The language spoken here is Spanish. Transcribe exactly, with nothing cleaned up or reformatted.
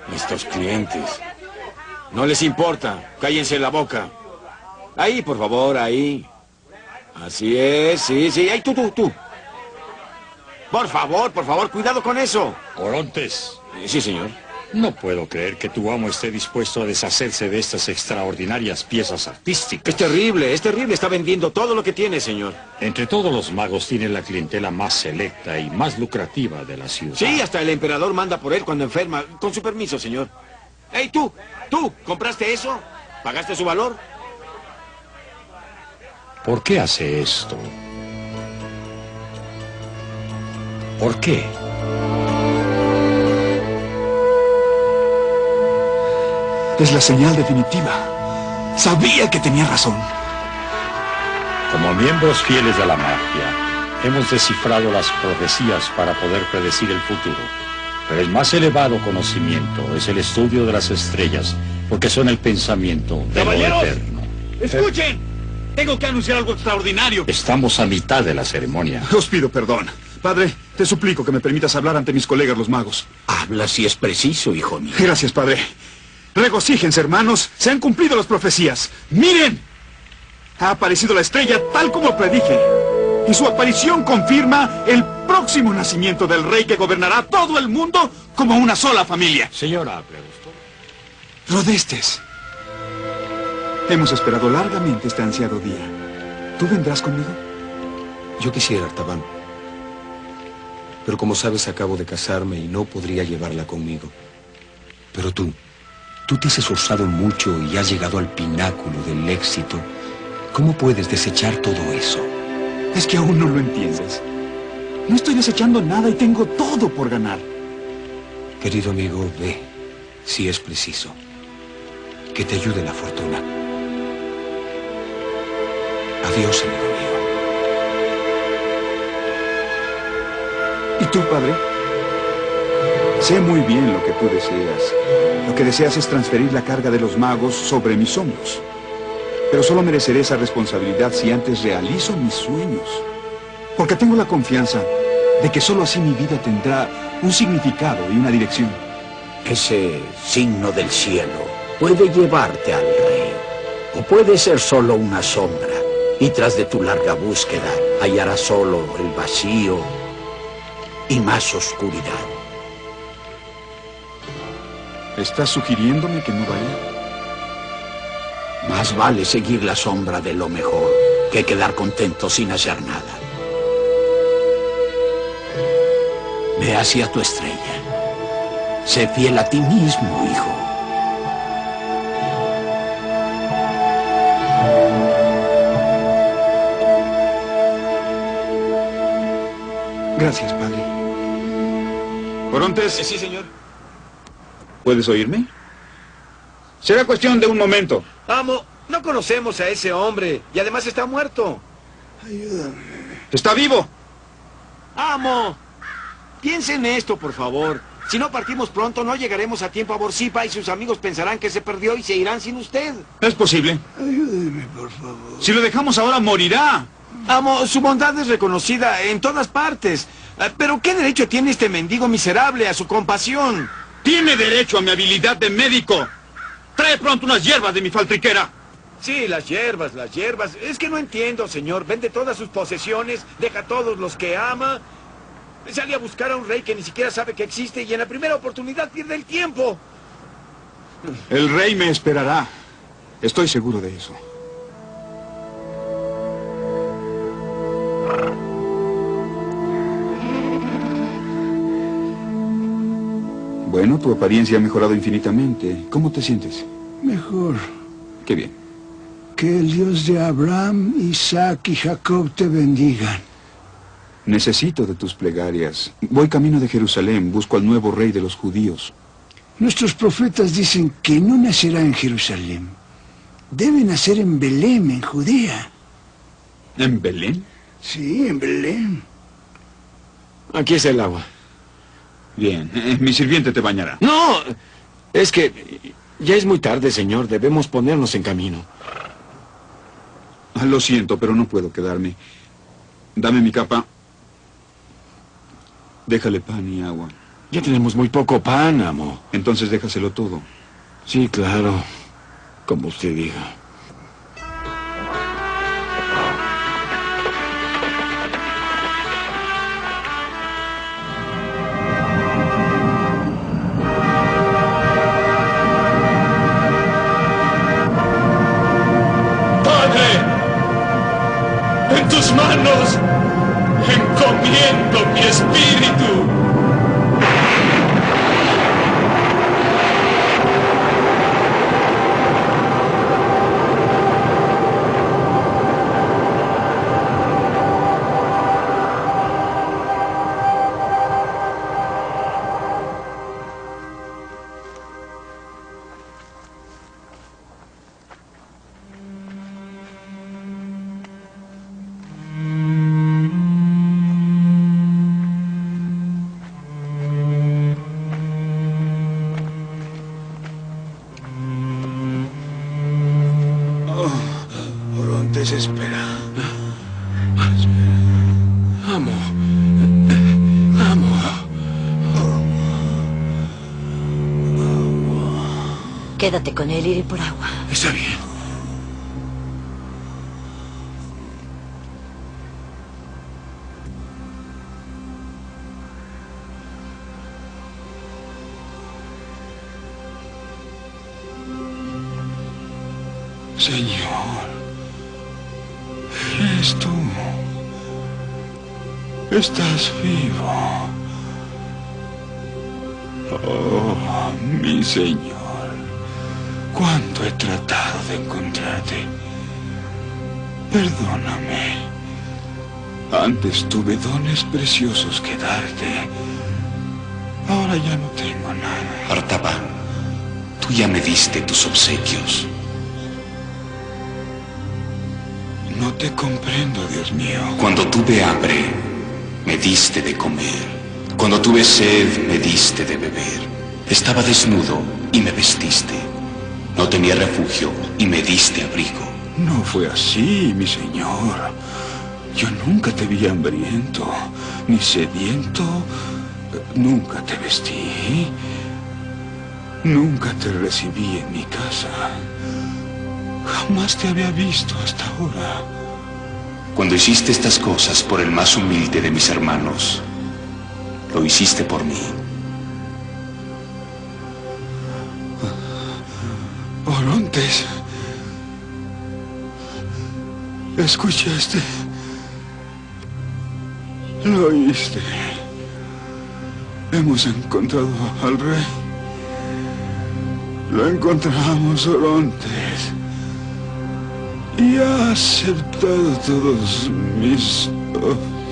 Estos clientes. No les importa. Cállense la boca. Ahí, por favor, ahí. Así es, sí, sí. Ahí, tú, tú, tú. Por favor, por favor, cuidado con eso. Orontes. Sí, señor. No puedo creer que tu amo esté dispuesto a deshacerse de estas extraordinarias piezas artísticas. Es terrible, es terrible. Está vendiendo todo lo que tiene, señor. Entre todos los magos tiene la clientela más selecta y más lucrativa de la ciudad. Sí, hasta el emperador manda por él cuando enferma. Con su permiso, señor. ¡Ey, tú! ¿Tú? ¿Compraste eso? ¿Pagaste su valor? ¿Por qué hace esto? ¿Por qué? Es la señal definitiva. Sabía que tenía razón. Como miembros fieles de la magia, hemos descifrado las profecías para poder predecir el futuro. Pero el más elevado conocimiento es el estudio de las estrellas, porque son el pensamiento de lo eterno. ¡Escuchen! Tengo que anunciar algo extraordinario. Estamos a mitad de la ceremonia. Os pido perdón. Padre, te suplico que me permitas hablar ante mis colegas los magos. Habla si es preciso, hijo mío. Gracias, padre. Regocíjense, hermanos. Se han cumplido las profecías. ¡Miren! Ha aparecido la estrella tal como predije. Y su aparición confirma el próximo nacimiento del rey que gobernará todo el mundo como una sola familia. Señora Pregusto. Rodestes. Hemos esperado largamente este ansiado día. ¿Tú vendrás conmigo? Yo quisiera, Artaban. Pero como sabes, acabo de casarme y no podría llevarla conmigo. Pero tú, tú te has esforzado mucho y has llegado al pináculo del éxito. ¿Cómo puedes desechar todo eso? Es que aún no lo entiendes. No estoy desechando nada y tengo todo por ganar. Querido amigo, ve, si es preciso. Que te ayude la fortuna. Adiós, amigo mío. ¿Y tú, padre? Sé muy bien lo que tú deseas. Lo que deseas es transferir la carga de los magos sobre mis hombros. Pero solo mereceré esa responsabilidad si antes realizo mis sueños. Porque tengo la confianza de que solo así mi vida tendrá un significado y una dirección. Ese signo del cielo puede llevarte al rey. O puede ser solo una sombra. Y tras de tu larga búsqueda hallarás solo el vacío y más oscuridad. ¿Estás sugiriéndome que no vaya? Más vale seguir la sombra de lo mejor que quedar contento sin hacer nada. Ve hacia tu estrella. Sé fiel a ti mismo, hijo. Gracias, padre. Orontes. Sí, señor. ¿Puedes oírme? Será cuestión de un momento. Amo, no conocemos a ese hombre y además está muerto. Ayúdame. ¡Está vivo! Amo, piense en esto, por favor. Si no partimos pronto, no llegaremos a tiempo a Borsipa y sus amigos pensarán que se perdió y se irán sin usted. Es posible. Ayúdeme, por favor. Si lo dejamos ahora, morirá. Amo, su bondad es reconocida en todas partes. Pero ¿qué derecho tiene este mendigo miserable a su compasión? Tiene derecho a mi habilidad de médico. Trae pronto unas hierbas de mi faltriquera. Sí, las hierbas, las hierbas. Es que no entiendo, señor. Vende todas sus posesiones, deja a todos los que ama. Sale a buscar a un rey que ni siquiera sabe que existe y en la primera oportunidad pierde el tiempo. El rey me esperará. Estoy seguro de eso. Bueno, tu apariencia ha mejorado infinitamente. ¿Cómo te sientes? Mejor. Qué bien. Que el Dios de Abraham, Isaac y Jacob te bendigan. Necesito de tus plegarias. Voy camino de Jerusalén, busco al nuevo rey de los judíos. Nuestros profetas dicen que no nacerá en Jerusalén. Debe nacer en Belén, en Judea. ¿En Belén? Sí, en Belén. Aquí es el agua. Bien, eh, mi sirviente te bañará. No, es que ya es muy tarde, señor. Debemos ponernos en camino. Ah, lo siento, pero no puedo quedarme. Dame mi capa. Déjale pan y agua. Ya tenemos muy poco pan, amo. Entonces déjaselo todo. Sí, claro. Como usted diga. En tus manos encomiendo mi espíritu. Orontes, espera. Amo. Amo. Quédate con él, iré por agua. Está bien. Señor, eres tú. Estás vivo. Oh, mi Señor. Cuánto he tratado de encontrarte. Perdóname. Antes tuve dones preciosos que darte. Ahora ya no tengo nada. Artaban, tú ya me diste tus obsequios. No te comprendo, Dios mío. Cuando tuve hambre, me diste de comer. Cuando tuve sed, me diste de beber. Estaba desnudo y me vestiste. No tenía refugio y me diste abrigo. No fue así, mi Señor. Yo nunca te vi hambriento, ni sediento. Nunca te vestí. Nunca te recibí en mi casa. Jamás te había visto hasta ahora. Cuando hiciste estas cosas por el más humilde de mis hermanos, lo hiciste por mí. Orontes, ¿escuchaste? Lo oíste. Hemos encontrado al rey. Lo encontramos, Orontes. Y ha aceptado todos mis...